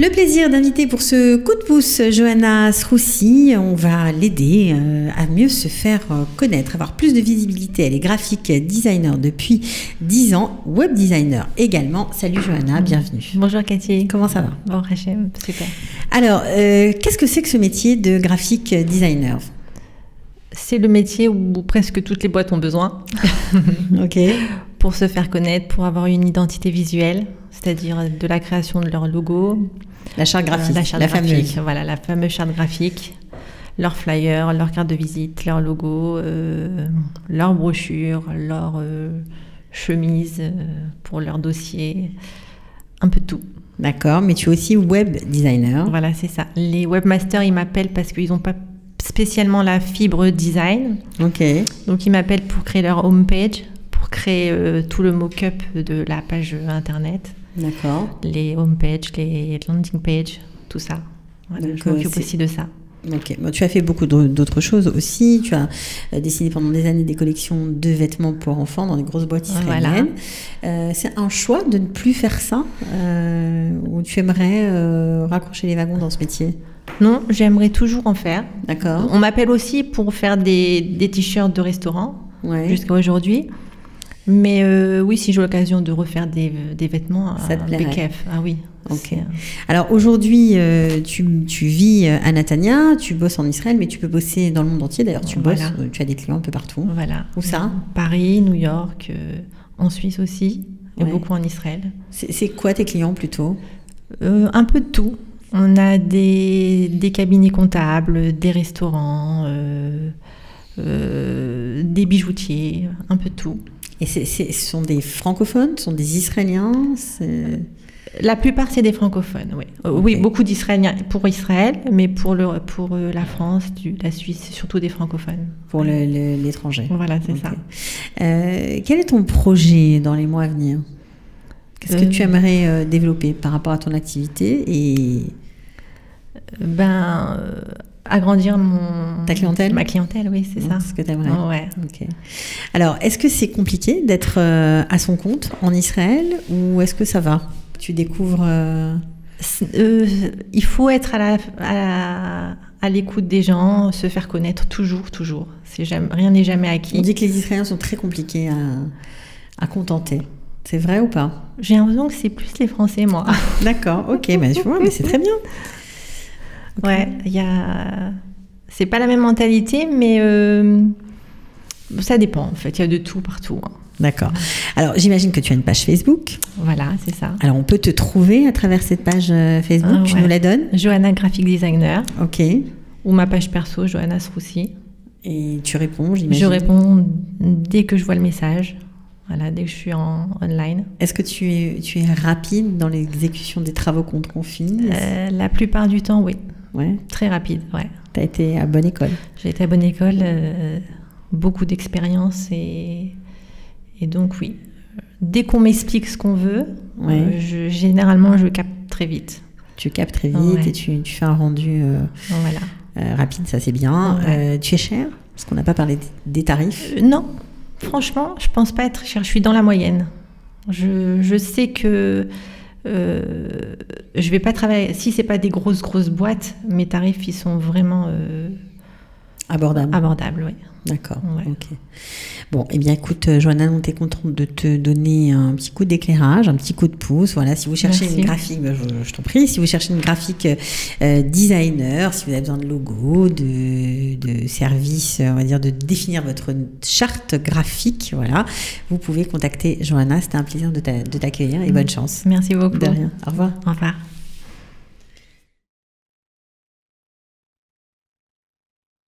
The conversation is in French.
Le plaisir d'inviter pour ce coup de pouce Johanna Sroussi. On va l'aider à mieux se faire connaître, avoir plus de visibilité. Elle est graphic designer depuis 10 ans, web designer également. Salut Johanna, bienvenue. Bonjour Cathy. Comment ça va? Bon Rachem, super. Alors, qu'est-ce que c'est que ce métier de graphic designer? C'est le métier où presque toutes les boîtes ont besoin. Ok. Pour se faire connaître, pour avoir une identité visuelle, c'est-à-dire de la création de leur logo. La charte graphique, la fameuse. Voilà, la fameuse charte graphique, leur flyer, leur carte de visite, leur logo, leur brochure, leur chemise pour leur dossier, un peu de tout. D'accord, mais tu es aussi web designer. Voilà, c'est ça. Les webmasters, ils m'appellent parce qu'ils n'ont pas spécialement la fibre design. Ok. Donc, ils m'appellent pour créer leur homepage, pour créer tout le mock-up de la page internet. D'accord. Les homepages, les landing pages, tout ça. Voilà, je m'occupe aussi de ça. Ok. Bon, tu as fait beaucoup d'autres choses aussi. Tu as dessiné pendant des années des collections de vêtements pour enfants dans des grosses boîtes israéliennes. Voilà. C'est un choix de ne plus faire ça ou tu aimerais raccrocher les wagons dans ce métier? Non, j'aimerais toujours en faire. D'accord. On m'appelle aussi pour faire des t-shirts de restaurant jusqu'à aujourd'hui. Mais oui, si j'ai l'occasion de refaire des vêtements, ça te plairait? BKF. Ah oui. Ok. Alors aujourd'hui, tu vis à Netanya, tu bosses en Israël, mais tu peux bosser dans le monde entier. D'ailleurs, tu bosses, tu as des clients un peu partout. Voilà. Où ça? Paris, New York, en Suisse aussi, et beaucoup en Israël. C'est quoi tes clients plutôt? Un peu de tout. On a des cabinets comptables, des restaurants, des bijoutiers, un peu de tout. Et ce sont des francophones, ce sont des Israéliens? La plupart, c'est des francophones, oui. Okay. Oui, beaucoup d'Israéliens pour Israël, mais pour la France, la Suisse, surtout des francophones. Pour l'étranger. Voilà, c'est ça. Quel est ton projet dans les mois à venir? Qu'est-ce que tu aimerais développer par rapport à ton activité et... agrandir ta clientèle? Ma clientèle, oui, c'est ça. C'est ce que tu aimerais. Ouais. Okay. Alors, est-ce que c'est compliqué d'être à son compte en Israël ou est-ce que ça va? Tu découvres... il faut être à l'écoute des gens, se faire connaître toujours. Rien n'est jamais acquis. On dit que les Israéliens sont très compliqués à contenter. C'est vrai ou pas? J'ai l'impression que c'est plus les Français, moi. D'accord, ok, tu vois, mais c'est très bien. Okay. Ouais, c'est pas la même mentalité, mais ça dépend en fait. Il y a de tout partout. Hein. D'accord. Alors, j'imagine que tu as une page Facebook. Voilà, c'est ça. Alors, on peut te trouver à travers cette page Facebook. Tu nous la donnes? Johanna Graphic Designer. Ok. Ou ma page perso, Johanna Sroussi. Et tu réponds, j'imagine? Je réponds dès que je vois le message. Voilà, dès que je suis online. Est-ce que tu es rapide dans l'exécution des travaux qu'on te confie? La plupart du temps, oui. Ouais. Très rapide, ouais. Tu as été à bonne école? J'ai été à bonne école, beaucoup d'expérience et donc oui. Dès qu'on m'explique ce qu'on veut, généralement je capte très vite. Tu captes très vite et tu fais un rendu rapide, ça c'est bien. Ouais. Tu es cher? Parce qu'on n'a pas parlé des tarifs. Non. Franchement, je pense pas être chère. Je suis dans la moyenne. Je sais que je vais pas travailler. Si c'est pas des grosses boîtes, mes tarifs ils sont vraiment abordables. Abordables, oui. D'accord. Ouais. Ok. Bon, eh bien, écoute, Johanna, on est contente de te donner un petit coup d'éclairage, un petit coup de pouce. Voilà, si vous cherchez une graphique, je t'en prie, si vous cherchez une graphique designer, si vous avez besoin de logo, de services, on va dire, de définir votre charte graphique, voilà, vous pouvez contacter Johanna. C'était un plaisir de t'accueillir et bonne chance. Merci beaucoup. De rien. Au revoir. Au revoir.